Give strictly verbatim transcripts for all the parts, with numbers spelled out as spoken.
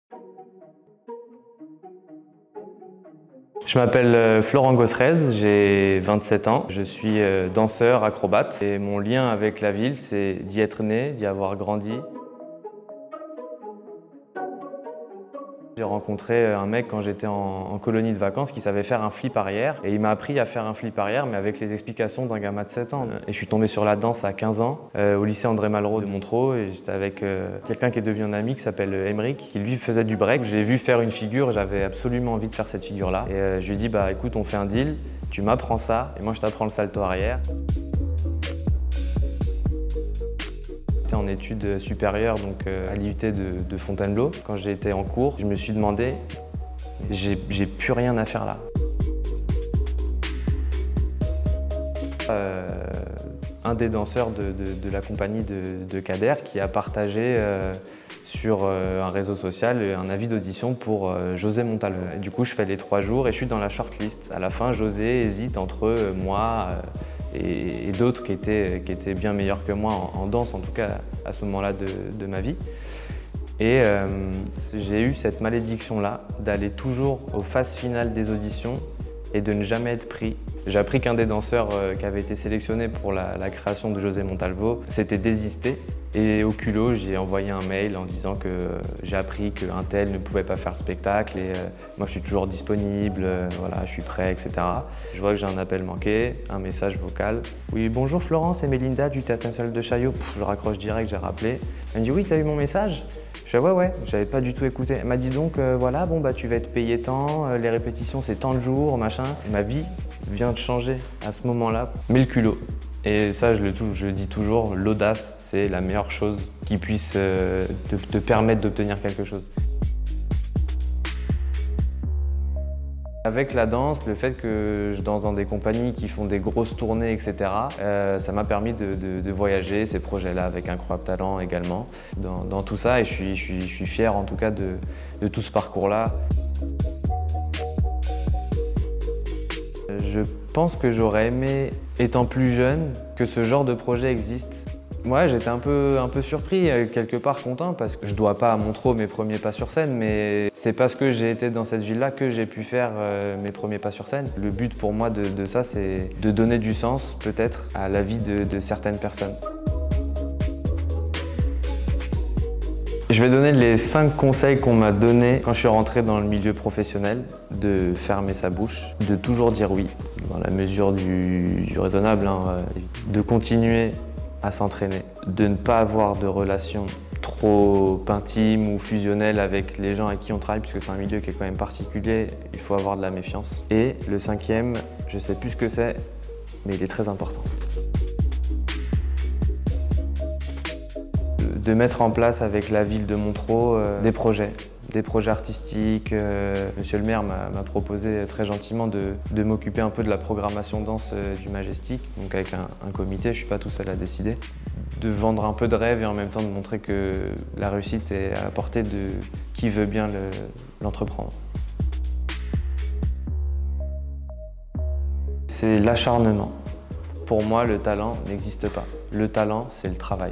Je m'appelle Florent Gosserez, j'ai vingt-sept ans, je suis danseur, acrobate et mon lien avec la ville, c'est d'y être né, d'y avoir grandi. J'ai rencontré un mec quand j'étais en, en colonie de vacances qui savait faire un flip arrière et il m'a appris à faire un flip arrière mais avec les explications d'un gamin de sept ans. Et je suis tombé sur la danse à quinze ans euh, au lycée André Malraux de Montereau et j'étais avec euh, quelqu'un qui est devenu un ami qui s'appelle Emeric qui lui faisait du break. J'ai vu faire une figure, j'avais absolument envie de faire cette figure-là et euh, je lui ai dit bah écoute on fait un deal, tu m'apprends ça et moi je t'apprends le salto arrière. En études supérieures donc à l'I U T de, de Fontainebleau. Quand j'ai été en cours, je me suis demandé, j'ai plus rien à faire là. Euh, un des danseurs de, de, de la compagnie de, de Kader qui a partagé euh, sur euh, un réseau social un avis d'audition pour euh, José Montalvo. Et du coup, je fais les trois jours et je suis dans la shortlist. À la fin, José hésite entre euh, moi euh, et, et d'autres qui étaient, qui étaient bien meilleurs que moi en, en danse, en tout cas à ce moment-là de, de ma vie. Et euh, j'ai eu cette malédiction-là d'aller toujours aux phases finales des auditions et de ne jamais être pris. J'ai appris qu'un des danseurs euh, qui avait été sélectionné pour la, la création de José Montalvo s'était désisté. Et au culot, j'ai envoyé un mail en disant que euh, j'ai appris qu'un tel ne pouvait pas faire le spectacle et euh, moi je suis toujours disponible, euh, voilà, je suis prêt, et cetera. Je vois que j'ai un appel manqué, un message vocal. Oui, bonjour Florence, c'est Mélinda du Théâtre National de Chaillot. Pff, je raccroche direct, j'ai rappelé. Elle me dit oui, t'as eu mon message? Je fais ouais, ouais, j'avais pas du tout écouté. Elle m'a dit donc euh, voilà, bon bah tu vas être payé tant, euh, les répétitions c'est tant de jours, machin. Et ma vie vient de changer à ce moment-là, mais le culot. Et ça, je le, je le dis toujours, l'audace, c'est la meilleure chose qui puisse euh, te, te permettre d'obtenir quelque chose. Avec la danse, le fait que je danse dans des compagnies qui font des grosses tournées, et cetera, euh, ça m'a permis de, de, de voyager, ces projets-là avec Incroyable Talent également, dans, dans tout ça. Et je suis, je suis, je suis fier en tout cas de, de tout ce parcours-là. Je pense que j'aurais aimé, étant plus jeune, que ce genre de projet existe. Moi, j'étais un peu, un peu surpris, quelque part content, parce que je ne dois pas à Montereau mes premiers pas sur scène, mais c'est parce que j'ai été dans cette ville-là que j'ai pu faire euh, mes premiers pas sur scène. Le but pour moi de, de ça, c'est de donner du sens, peut-être, à la vie de, de certaines personnes. Je vais donner les cinq conseils qu'on m'a donnés quand je suis rentré dans le milieu professionnel, de fermer sa bouche, de toujours dire oui, dans la mesure du, du raisonnable, hein, de continuer à s'entraîner, de ne pas avoir de relations trop intimes ou fusionnelles avec les gens avec qui on travaille, puisque c'est un milieu qui est quand même particulier, il faut avoir de la méfiance. Et le cinquième, je ne sais plus ce que c'est, mais il est très important. De mettre en place avec la ville de Montereau euh, des projets, des projets artistiques. Euh, Monsieur le maire m'a proposé très gentiment de, de m'occuper un peu de la programmation danse euh, du Majestic, donc avec un, un comité, je ne suis pas tout seul à décider. De vendre un peu de rêve et en même temps de montrer que la réussite est à la portée de qui veut bien l'entreprendre. C'est l'acharnement. Pour moi, le talent n'existe pas. Le talent, c'est le travail.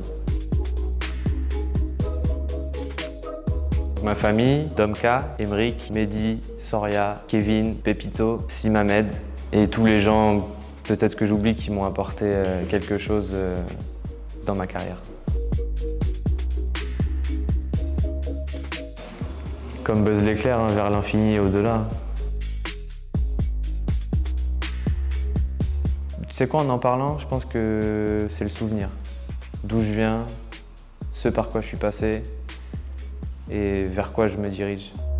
Ma famille, Domka, Emeric, Mehdi, Soria, Kevin, Pepito, Simamed et tous les gens peut-être que j'oublie qui m'ont apporté quelque chose dans ma carrière. Comme Buzz l'éclair, hein, vers l'infini et au-delà. Tu sais quoi, en en parlant, je pense que c'est le souvenir. D'où je viens, ce par quoi je suis passé, et vers quoi je me dirige.